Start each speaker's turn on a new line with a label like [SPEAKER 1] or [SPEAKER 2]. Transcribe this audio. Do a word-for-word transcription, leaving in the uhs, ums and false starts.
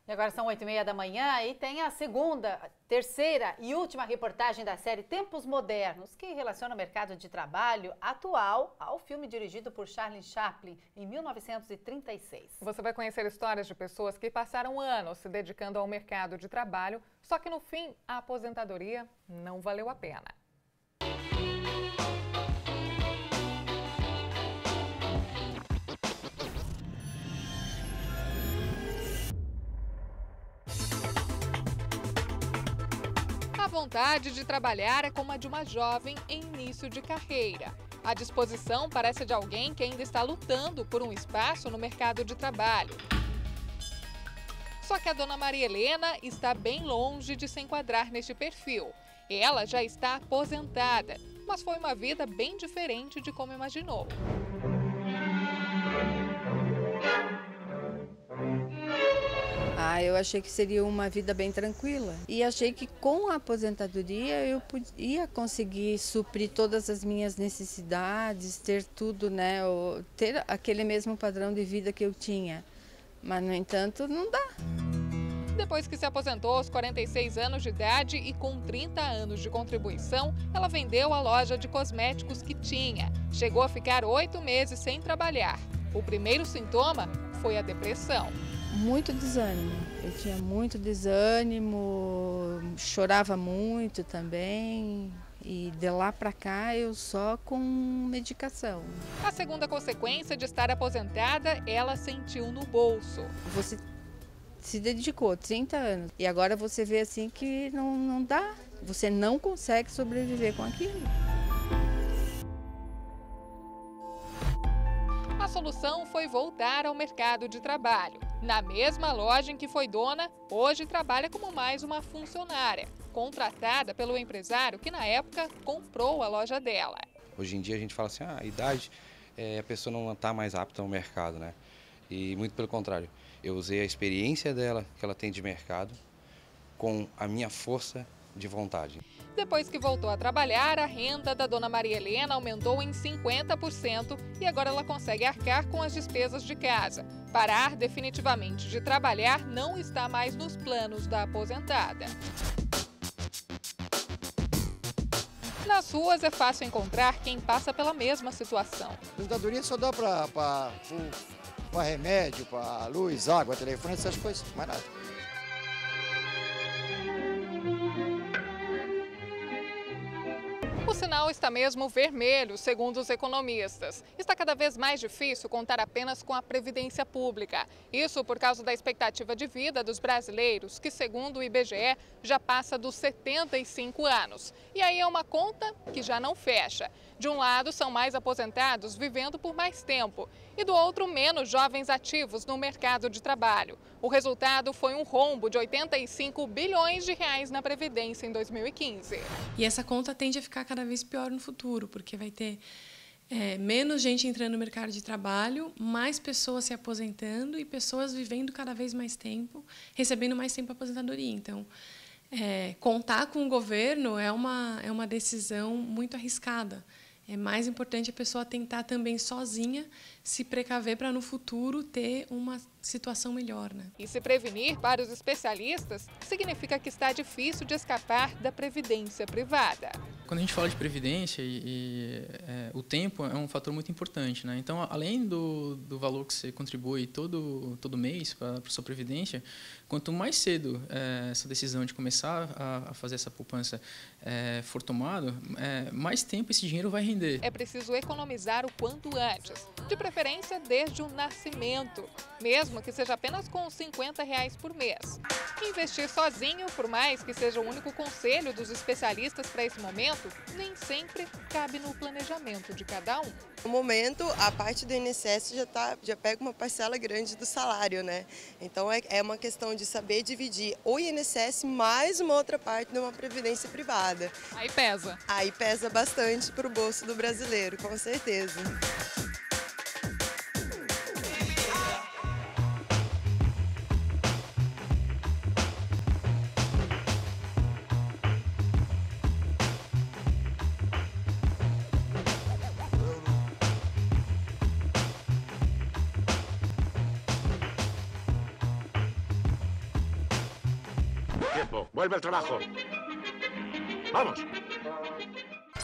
[SPEAKER 1] E agora são oito e meia da manhã e tem a segunda, terceira e última reportagem da série Tempos Modernos, que relaciona o mercado de trabalho atual ao filme dirigido por Charlie Chaplin em mil novecentos e trinta e seis.
[SPEAKER 2] Você vai conhecer histórias de pessoas que passaram anos se dedicando ao mercado de trabalho, só que no fim a aposentadoria não valeu a pena. A vontade de trabalhar é como a de uma jovem em início de carreira. A disposição parece de alguém que ainda está lutando por um espaço no mercado de trabalho. Só que a dona Maria Helena está bem longe de se enquadrar neste perfil. Ela já está aposentada, mas foi uma vida bem diferente de como imaginou.
[SPEAKER 3] Ah, eu achei que seria uma vida bem tranquila e achei que com a aposentadoria eu ia conseguir suprir todas as minhas necessidades, ter tudo, né, ter aquele mesmo padrão de vida que eu tinha, mas no entanto não dá.
[SPEAKER 2] Depois que se aposentou aos quarenta e seis anos de idade e com trinta anos de contribuição, ela vendeu a loja de cosméticos que tinha. Chegou a ficar oito meses sem trabalhar. O primeiro sintoma foi a depressão.
[SPEAKER 3] Muito desânimo, eu tinha muito desânimo, chorava muito também e de lá para cá eu só com medicação.
[SPEAKER 2] A segunda consequência de estar aposentada, ela sentiu no bolso.
[SPEAKER 3] Você se dedicou trinta anos e agora você vê assim que não, não dá, você não consegue sobreviver com aquilo.
[SPEAKER 2] A solução foi voltar ao mercado de trabalho. Na mesma loja em que foi dona, hoje trabalha como mais uma funcionária, contratada pelo empresário que na época comprou a loja dela.
[SPEAKER 4] Hoje em dia a gente fala assim, ah, a idade, é, a pessoa não está mais apta ao mercado, né? E muito pelo contrário, eu usei a experiência dela, que ela tem de mercado, com a minha força de vontade.
[SPEAKER 2] Depois que voltou a trabalhar, a renda da dona Maria Helena aumentou em cinquenta por cento e agora ela consegue arcar com as despesas de casa. Parar definitivamente de trabalhar não está mais nos planos da aposentada. Nas ruas é fácil encontrar quem passa pela mesma situação.
[SPEAKER 5] A aposentadoria só dá para remédio, para luz, água, telefone, essas coisas, mais nada.
[SPEAKER 2] O sinal está mesmo vermelho, segundo os economistas. Está cada vez mais difícil contar apenas com a Previdência Pública. Isso por causa da expectativa de vida dos brasileiros, que, segundo o I B G E, já passa dos setenta e cinco anos. E aí é uma conta que já não fecha. De um lado, são mais aposentados vivendo por mais tempo e do outro, menos jovens ativos no mercado de trabalho. O resultado foi um rombo de oitenta e cinco bilhões de reais na Previdência em dois mil e quinze.
[SPEAKER 6] E essa conta tende a ficar cada vez pior no futuro, porque vai ter é, menos gente entrando no mercado de trabalho, mais pessoas se aposentando e pessoas vivendo cada vez mais tempo, recebendo mais tempo a aposentadoria. Então, é, contar com o governo é uma, é uma decisão muito arriscada. É mais importante a pessoa tentar também sozinha se precaver para no futuro ter uma situação melhor, né?
[SPEAKER 2] E se prevenir, para os especialistas, significa que está difícil de escapar da previdência privada.
[SPEAKER 7] Quando a gente fala de previdência, e, e é, o tempo é um fator muito importante, né? Então, além do, do valor que você contribui todo, todo mês para a sua previdência, quanto mais cedo é, essa decisão de começar a, a fazer essa poupança é, for tomada, é, mais tempo esse dinheiro vai render.
[SPEAKER 2] É preciso economizar o quanto antes, de preferência desde o nascimento, mesmo que seja apenas com cinquenta reais por mês. Investir sozinho, por mais que seja o único conselho dos especialistas para esse momento, nem sempre cabe no planejamento de cada um.
[SPEAKER 8] No momento, a parte do I N S S já, tá, já pega uma parcela grande do salário, né? Então é, é uma questão de saber dividir o I N S S mais uma outra parte de uma previdência privada.
[SPEAKER 2] Aí pesa.
[SPEAKER 8] Aí pesa bastante para o bolso do brasileiro, com certeza.
[SPEAKER 9] tiempo. Vuelve al trabajo. ¡Vamos!